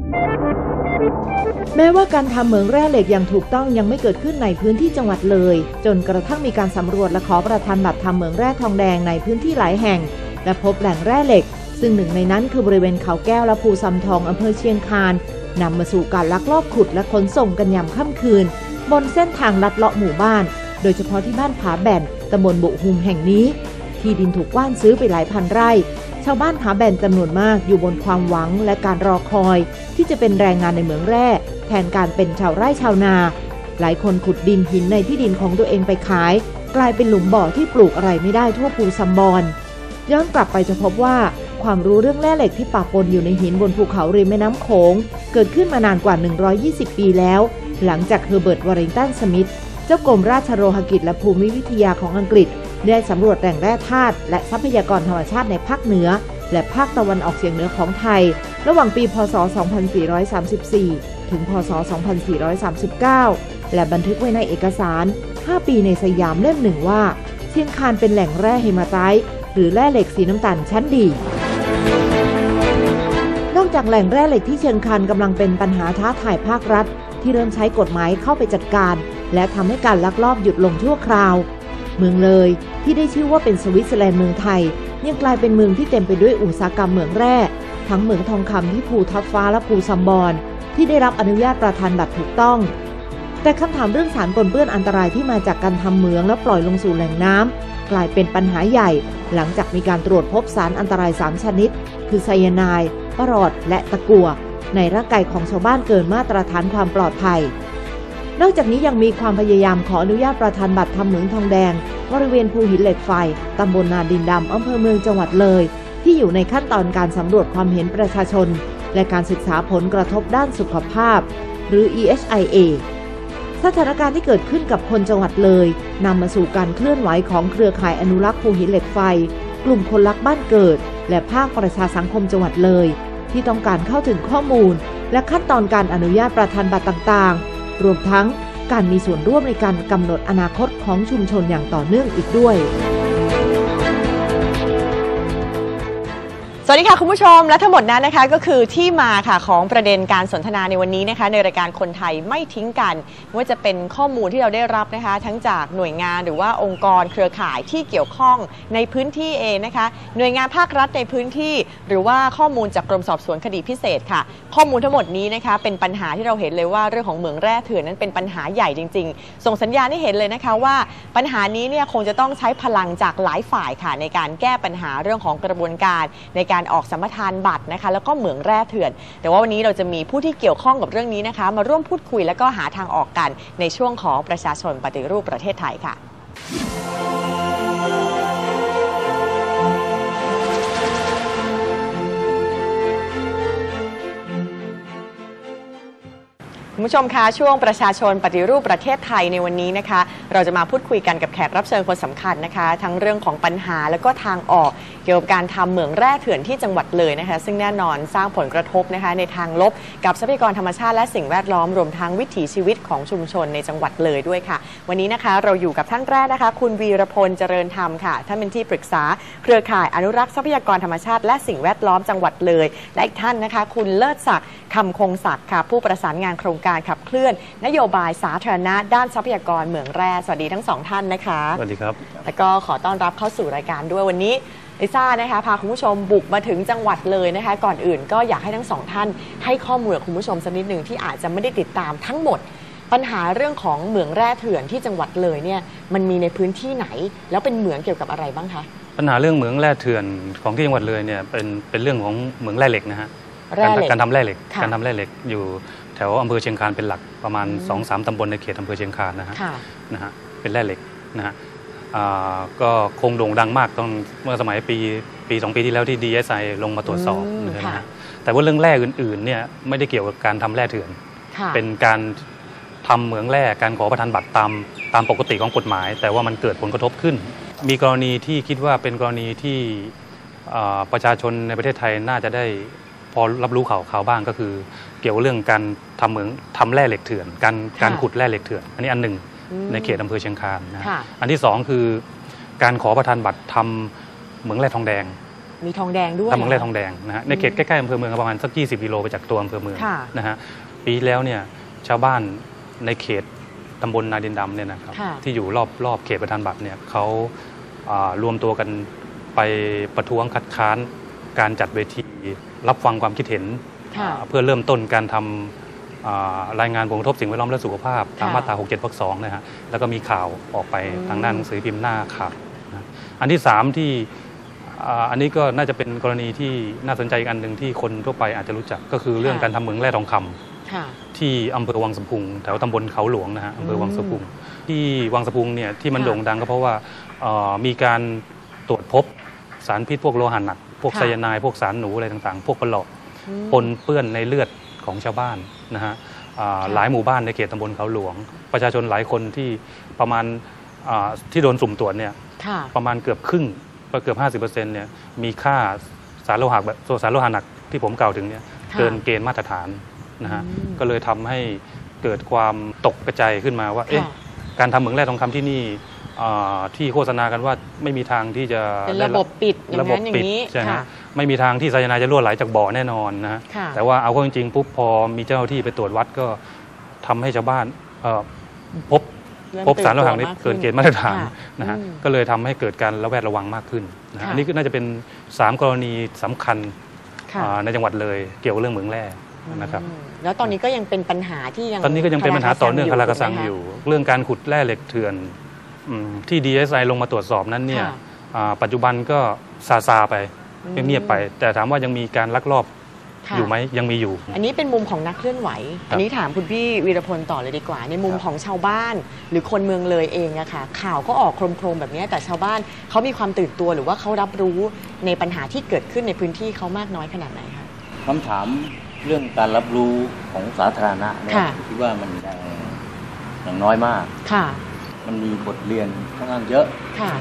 แม้ว่าการทำเหมืองแร่เหล็กอย่างถูกต้องยังไม่เกิดขึ้นในพื้นที่จังหวัดเลยจนกระทั่งมีการสำรวจและขอประทานบัตรทำเหมืองแร่ทองแดงในพื้นที่หลายแห่งและพบแหล่งแร่เหล็กซึ่งหนึ่งในนั้นคือบริเวณเขาแก้วและภูซำทองอำเภอเชียงคานนำมาสู่การลักลอบขุดและขนส่งกันยามค่ำคืนบนเส้นทางลัดเลาะหมู่บ้านโดยเฉพาะที่บ้านผาแบนตำบลบุหุมแห่งนี้ที่ดินถูกกว้านซื้อไปหลายพันไร่ชาวบ้านผาแบนจำนวนมากอยู่บนความหวังและการรอคอยที่จะเป็นแรงงานในเหมืองแร่แทนการเป็นชาวไร่ชาวนาหลายคนขุดดินหินในที่ดินของตัวเองไปขายกลายเป็นหลุมบ่อที่ปลูกอะไรไม่ได้ทั่วภูซำบอนย้อนกลับไปจะพบว่าความรู้เรื่องแร่เหล็กที่ปะปนอยู่ในหินบนภูเขาริมแม่น้ำโขงเกิดขึ้นมานานกว่า120ปีแล้วหลังจากเฮอร์เบิร์ต วอริงตัน สมิธเจ้ากรมราชโลหกิจและภูมิวิทยาของอังกฤษได้สำรวจแหล่งแร่ธาตุและทรัพยากรธรรมชาติในภาคเหนือและภาคตะวันออกเฉียงเหนือของไทยระหว่างปีพ.ศ. 2434 ถึงพ.ศ. 2439 และบันทึกไว้ในเอกสาร 5 ปีในสยามเล่มหนึ่งว่าเชียงคานเป็นแหล่งแร่เฮมาไตต์หรือแร่เหล็กสีน้ำตาลชั้นดีนอกจากแหล่งแร่เหล็กที่เชียงคานกำลังเป็นปัญหาท้าทายภาครัฐที่เริ่มใช้กฎหมายเข้าไปจัดการและทำให้การลักลอบหยุดลงชั่วคราวเมืองเลยที่ได้ชื่อว่าเป็นสวิตเซอร์แลนด์เมืองไทยยังกลายเป็นเมืองที่เต็มไปด้วยอุตสาหกรรมเหมืองแร่ทั้งเหมืองทองคำที่ภูทับฟ้าและภูซำบอนที่ได้รับอนุญาตประทานบัตรถูกต้องแต่คำถามเรื่องสารปนเปื้อนอันตรายที่มาจากการทำเหมืองและปล่อยลงสู่แหล่งน้ำกลายเป็นปัญหาใหญ่หลังจากมีการตรวจพบสารอันตราย3ชนิดคือไซยาไนด์ปรอดและตะกั่วในร่างกายของชาวบ้านเกินมาตรฐานความปลอดภัยนอกจากนี้ยังมีความพยายามขออนุญาตประทานบัตรทำเหมืองทองแดงบริเวณภูหินเหล็กไฟตำบลนาดินดำอำเภอเมืองจังหวัดเลยที่อยู่ในขั้นตอนการสำรวจความเห็นประชาชนและการศึกษาผลกระทบด้านสุขภาพหรือ EHIA สถานการณ์ที่เกิดขึ้นกับคนจังหวัดเลยนำมาสู่การเคลื่อนไหวของเครือข่ายอนุรักษ์ภูหินเหล็กไฟกลุ่มคนรักบ้านเกิดและภาคประชาสังคมจังหวัดเลยที่ต้องการเข้าถึงข้อมูลและขั้นตอนการอนุญาตประทานบัตรต่างๆรวมทั้งการมีส่วนร่วมในการกำหนดอนาคตของชุมชนอย่างต่อเนื่องอีกด้วยสวัสดีค่ะคุณผู้ชมและทั้งหมดนั้นนะคะก็คือที่มาค่ะของประเด็นการสนทนาในวันนี้นะคะในรายการคนไทยไม่ทิ้งกันไม่ว่าจะเป็นข้อมูลที่เราได้รับนะคะทั้งจากหน่วยงานหรือว่าองค์กรเครือข่ายที่เกี่ยวข้องในพื้นที่เองนะคะหน่วยงานภาครัฐในพื้นที่หรือว่าข้อมูลจากกรมสอบสวนคดีพิเศษค่ะข้อมูลทั้งหมดนี้นะคะเป็นปัญหาที่เราเห็นเลยว่าเรื่องของเหมืองแร่เถื่อนนั้นเป็นปัญหาใหญ่จริงๆส่งสัญญาณให้เห็นเลยนะคะว่าปัญหานี้เนี่ยคงจะต้องใช้พลังจากหลายฝ่ายค่ะในการแก้ปัญหาเรื่องของกระบวนการในการออกสัมปทานบัตรนะคะแล้วก็เหมืองแร่เถื่อนแต่ว่าวันนี้เราจะมีผู้ที่เกี่ยวข้องกับเรื่องนี้นะคะมาร่วมพูดคุยแล้วก็หาทางออกกันในช่วงของประชาชนปฏิรูปประเทศไทยค่ะคุณผู้ชมคะช่วงประชาชนปฏิรูปประเทศไทยในวันนี้นะคะเราจะมาพูดคุยกันกับแขกรับเชิญคนสำคัญนะคะทั้งเรื่องของปัญหาแล้วก็ทางออกเกี่ยวกับการทำเหมืองแร่เถื่อนที่จังหวัดเลยนะคะซึ่งแน่นอนสร้างผลกระทบนะคะในทางลบกับทรัพยากรธรรมชาติและสิ่งแวดล้อมรวมทั้งวิถีชีวิตของชุมชนในจังหวัดเลยด้วยค่ะวันนี้นะคะเราอยู่กับท่านแรกนะคะคุณวีรพลเจริญธรรมค่ะท่านเป็นที่ปรึกษาเครือข่ายอนุรักษ์ทรัพยากรธรรมชาติและสิ่งแวดล้อมจังหวัดเลยและอีกท่านนะคะคุณเลิศศักดิ์คำคงศักดิ์ค่ะผู้ประสานงานโครงการขับเคลื่อนนโยบายสาธารณะด้านทรัพยากรเหมืองแร่สวัสดีทั้งสองท่านนะคะสวัสดีครับแล้วก็ขอต้อนรับเข้าสู่รายการด้วยวันนี้ลิซ่านะคะพาคุณผู้ชมบุกมาถึงจังหวัดเลยนะคะก่อนอื่นก็อยากให้ทั้งสองท่านให้ข้อมูลกับคุณผู้ชมสักนิดหนึ่งที่อาจจะไม่ได้ติดตามทั้งหมดปัญหาเรื่องของเหมืองแร่เถื่อนที่จังหวัดเลยเนี่ยมันมีในพื้นที่ไหนแล้วเป็นเหมืองเกี่ยวกับอะไรบ้างคะปัญหาเรื่องเหมืองแร่เถื่อนของที่จังหวัดเลยเนี่ยเป็นเรื่องของเหมืองแร่เหล็กนะฮะการทำแร่เหล็กอยู่แถวอำเภอเชียงคานเป็นหลักประมาณ 2-3 ตำบลในเขตอำเภอเชียงคานนะฮะเป็นแร่เหล็กนะฮะก็คงโด่งดังมากตอนเมื่อสมัยปี 2 ปีที่แล้วที่ DSI ลงมาตรวจสอบนะฮะแต่ว่าเรื่องแร่อื่นๆเนี่ยไม่ได้เกี่ยวกับการทำแร่เถื่อนเป็นการทำเหมืองแร่การขอประทานบัตรตามปกติของกฎหมายแต่ว่ามันเกิดผลกระทบขึ้นมีกรณีที่คิดว่าเป็นกรณีที่ประชาชนในประเทศไทยน่าจะได้พอรับรู้ข่าวบ้างก็คือเกี่ยวกับเรื่องการทำแร่เหล็กเถื่อนการขุดแร่เหล็กเถื่อนอันนี้อันหนึ่งในเขตอำเภอเชียงคานนะอันที่สองคือการขอประทานบัตรทำเหมืองแร่ทองแดงมีทองแดงด้วยทำเหมืองแร่ทองแดงนะฮะในเขตใกล้ๆอำเภอเมืองประมาณสัก20 กิโลไปจากตัวอำเภอเมืองนะฮะปีแล้วเนี่ยชาวบ้านในเขตตำบลนาดินดำเนี่ยนะครับที่อยู่รอบเขตประธานบัตรเนี่ยเขารวมตัวกันไปประท้วงคัดค้านการจัดเวทีรับฟังความคิดเห็นเพื่อเริ่มต้นการทำรายงานผลกระทบสิ่งแวดล้อมและสุขภาพตามมาตรา 67 วรรค 2นะฮะแล้วก็มีข่าวออกไปทางหน้าหนังสือพิมพ์หน้าข่าวนะอันที่3ที่อันนี้ก็น่าจะเป็นกรณีที่น่าสนใจอีกอันหนึ่งที่คนทั่วไปอาจจะรู้จักก็คือเรื่องการทำเหมืองแร่ทองคำที่อำเภอวังสะพุงแถวตำบลเขาหลวงนะฮะอำเภอวังสะพุงที่วังสะพุงเนี่ยที่มันโด่งดังก็เพราะว่ามีการตรวจพบสารพิษพวกโลหะหนักพวกไซยาไนด์พวกสารหนูอะไรต่างๆพวกปลอกปนเปื้อนในเลือดของชาวบ้านนะฮะหลายหมู่บ้านในเขตตำบลเขาหลวงประชาชนหลายคนที่ประมาณที่โดนสุ่มตรวจเนี่ยประมาณเกือบครึ่งเกือบ 50% เนี่ยมีค่าสารโลหะแบบสารโลหะหนักที่ผมกล่าวถึงเนี่ยเกินเกณฑ์มาตรฐานนะฮะก็เลยทำให้เกิดความตกกระจายขึ้นมาว่าการทำเหมืองแร่ทองคำที่นี่ที่โฆษณากันว่าไม่มีทางที่จะเป็นระบบปิดอย่างนั้นอย่างนี้ใช่ไหมไม่มีทางที่ไซยาไนด์จะรั่วไหลจากบ่อแน่นอนนะฮะแต่ว่าเอาเข้าจริงๆปุ๊บพอมีเจ้าหน้าที่ไปตรวจวัดก็ทำให้ชาวบ้านพบสารโลหะนี้เกินเกณฑ์มาตรฐานนะฮะก็เลยทำให้เกิดการระแวดระวังมากขึ้นนะอันนี้ก็น่าจะเป็น3 กรณีสำคัญในจังหวัดเลยเกี่ยวกับเรื่องเหมืองแร่นะครับแล้วตอนนี้ก็ยังเป็นปัญหาที่ยังตอนนี้ก็ยังเป็นปัญหาต่อเนื่องคาราคาซังอยู่เรื่องการขุดแร่เหล็กเถื่อนที่ DSI ลงมาตรวจสอบนั้นเนี่ยปัจจุบันก็ซาไปเงียบไปแต่ถามว่ายังมีการลักลอบอยู่ไหมยังมีอยู่อันนี้เป็นมุมของนักเคลื่อนไหวอันนี้ถามคุณพี่วีรพลต่อเลยดีกว่าในมุมของชาวบ้านหรือคนเมืองเลยเองอะค่ะข่าวก็ออกโครมๆแบบนี้แต่ชาวบ้านเขามีความตื่นตัวหรือว่าเขารับรู้ในปัญหาที่เกิดขึ้นในพื้นที่เขามากน้อยขนาดไหนคะคำถามเรื่องการรับรู้ของสาธารณะเนี่ยคิดว่ามันอย่างน้อยมากมันมีบทเรียนค่อนข้างเยอะ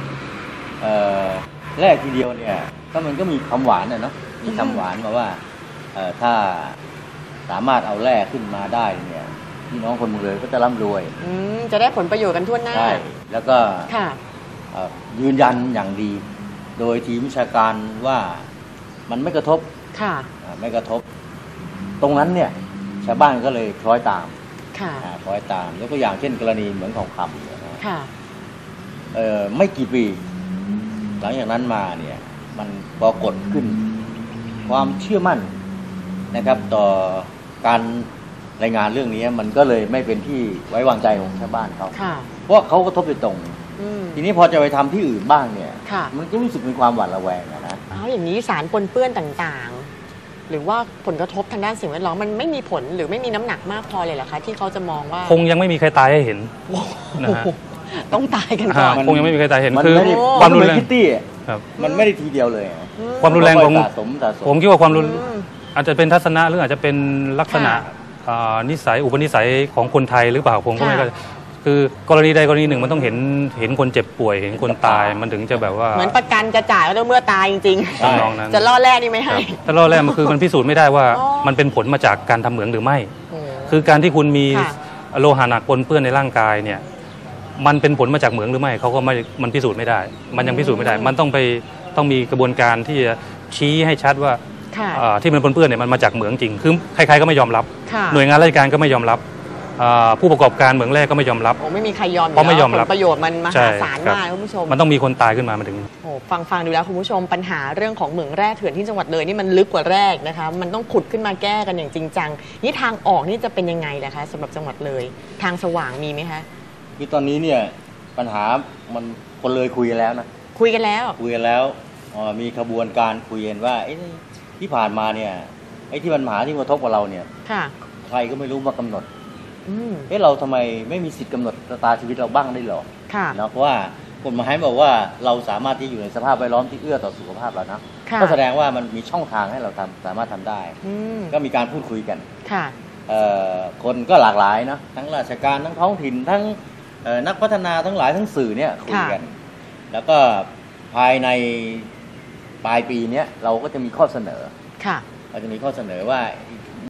แรกทีเดียวเนี่ยก็มันก็มีคำหวานเนาะมีคำหวานมาว่าถ้าสามารถเอาแร่ขึ้นมาได้เนี่ยพี่น้องคนเมืองเลยก็จะร่ำรวยจะได้ผลประโยชน์กันทั่วหน้าใช่แล้วก็ยืนยันอย่างดีโดยทีมวิชาการว่ามันไม่กระทบไม่กระทบตรงนั้นเนี่ยชาวบ้านก็เลยคล้อยตามคล้อยตามยกตัวอย่างเช่นกรณีเหมืองทองคำเนี่ยไม่กี่ปีหลังจากนั้นมาเนี่ยมันปรากฏขึ้นความเชื่อมั่นนะครับต่อการรายงานเรื่องนี้มันก็เลยไม่เป็นที่ไว้วางใจของชาวบ้านเขาเพราะเขากระทบโดยตรงทีนี้พอจะไปทำที่อื่นบ้างเนี่ยมันก็รู้สึกมีความหวาดระแวงนะอย่างนี้สารปนเปื้อนต่างๆหรือว่าผลกระทบทางด้านสิ่งแวดล้อมมันไม่มีผลหรือไม่มีน้ำหนักมากพอเลยเหรอคะที่เขาจะมองว่าคงยังไม่มีใครตายให้เห็นนะฮะต้องตายกันก่อนคงยังไม่มีใครตายเห็นคือความรุนแรงมันไม่ได้ทีเดียวเลยความรุนแรงของผมคิดว่าความรุนอาจจะเป็นทัศนะหรืออาจจะเป็นลักษณะนิสัยอุปนิสัยของคนไทยหรือเปล่าผมก็ไม่เข้าใจคือกรณีใดกรณีหนึ่งมันต้องเห็นคนเจ็บป่วยเห็นคนตายมันถึงจะแบบว่าเหมือนประกันจะจ่ายก็ต้องเมื่อตายจริงๆจะล่อแร่นี่ไม่ให้ถ้าล่อแร่มันคือมันพิสูจน์ไม่ได้ว่ามันเป็นผลมาจากการทำเหมืองหรือไม่คือการที่คุณมีโลหะหนักปนเปื้อนในร่างกายเนี่ยมันเป็นผลมาจากเหมืองหรือไม่เขาก็ไม่มันพิสูจน์ไม่ได้มันยังพิสูจน์ไม่ได้มันต้องมีกระบวนการที่จะชี้ให้ชัดว่าที่มันปนเปื้อนเนี่ยมันมาจากเหมืองจริงคือใครๆก็ไม่ยอมรับหน่วยงานราชการก็ไม่ยอมรับผู้ประกอบการเหมืองแร่ก็ไม่ยอมรับไม่มีใครยอมเพราะไม่ยอมรับผลประโยชน์มันมหาศาลมากคุณผู้ชมมันต้องมีคนตายขึ้นมาถึงฟังดูแล้วคุณผู้ชมปัญหาเรื่องของเหมืองแร่เถื่อนที่จังหวัดเลยนี่มันลึกกว่าแรกนะคะมันต้องขุดขึ้นมาแก้กันอย่างจริงจังนี่ทางออกนี่จะเป็นยังไงล่ะคะสำหรับจังหวัดเลยทางสว่างมีไหมคะคือตอนนี้เนี่ยปัญหามันคนเลยคุยกันแล้วนะคุยกันแล้วมีขบวนการคุยกันว่าที่ผ่านมาเนี่ยที่ปัญหาที่กระทบกับเราเนี่ยใครก็ไม่รู้มากำหนดเราทำไมไม่มีสิทธิ์กำหนดชะตาชีวิตเราบ้างได้หรอนะเพราะว่ากฎหมายบอกว่าเราสามารถที่อยู่ในสภาพแวดล้อมที่เอื้อต่อสุขภาพเรานะก็แสดงว่ามันมีช่องทางให้เราสามารถทำได้ก็มีการพูดคุยกันคนก็หลากหลายนะทั้งราชการทั้งท้องถิ่นทั้งนักพัฒนาทั้งหลายทั้งสื่อเนี่ยคุยกันแล้วก็ภายในปลายปีนี้เราก็จะมีข้อเสนอเราจะมีข้อเสนอว่า